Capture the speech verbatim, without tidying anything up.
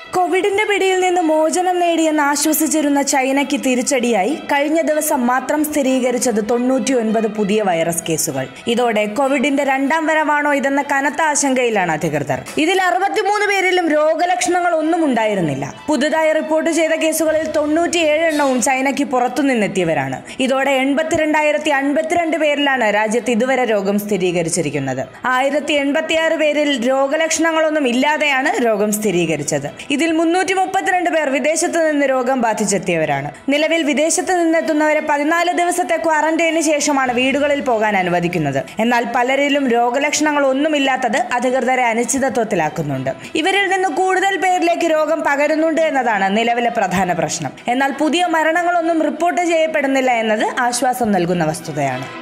കോവിഡിന്റെ പിടിയിൽ നിന്ന് മോചനം നേടിയെന്ന് ആശ്വസിച്ചിരുന്ന ചൈനയ്ക്ക് തിരിച്ചടിയായി കഴിഞ്ഞ ദിവസം മാത്രം സ്ഥിരീകരിച്ചത് തൊണ്ണൂറ്റി ഒൻപത് പുതിയ വൈറസ് കേസുകൾ. ഇതോടെ കോവിഡിന്റെ രണ്ടാം വരവാണോ ഇതെന്ന കനത്ത ആശങ്കയിലാണ് അധികൃതർ. ഇതിൽ അറുപത്തിമൂന്ന് പേരിലും രോഗലക്ഷണങ്ങൾ ഒന്നും ഉണ്ടായിരുന്നില്ല. പുതുതായി റിപ്പോർട്ട് ചെയ്ത കേസുകളിൽ തൊണ്ണൂറ്റിയേഴ് എണ്ണവും ചൈനയ്ക്ക് പുറത്തുനിന്നെത്തിയവരാണ്. ഇതോടെ എൺപത്തിരണ്ടായിരത്തി അൻപത്തിരണ്ട് പേരിലാണ് രാജ്യത്ത് ഇതുവരെ രോഗം സ്ഥിരീകരിച്ചിരിക്കുന്നത്. ആയിരത്തി എൺപത്തിയാറ് പേരിൽ രോഗലക്ഷണങ്ങളൊന്നും ഇല്ലാതെയാണ് രോഗം സ്ഥിരീകരിച്ചത്. ഇതിൽ മുന്നൂറ്റി മുപ്പത്തിരണ്ട് പേർ വിദേശത്ത് നിന്ന് രോഗം ബാധിച്ചെത്തിയവരാണ്. നിലവിൽ വിദേശത്ത് നിന്നെത്തുന്നവരെ പതിനാല് ദിവസത്തെ ക്വാറന്റൈന് ശേഷമാണ് വീടുകളിൽ പോകാൻ അനുവദിക്കുന്നത്. എന്നാൽ പലരിലും രോഗലക്ഷണങ്ങൾ ഒന്നുമില്ലാത്തത് അധികൃതരെ അനിശ്ചിതത്വത്തിലാക്കുന്നുണ്ട്. ഇവരിൽ നിന്ന് കൂടുതൽ പേരിലേക്ക് രോഗം പകരുന്നുണ്ട് എന്നതാണ് നിലവിലെ പ്രധാന പ്രശ്നം. എന്നാൽ പുതിയ മരണങ്ങളൊന്നും റിപ്പോർട്ട് ചെയ്യപ്പെടുന്നില്ല എന്നത് ആശ്വാസം നൽകുന്ന വസ്തുതയാണ്.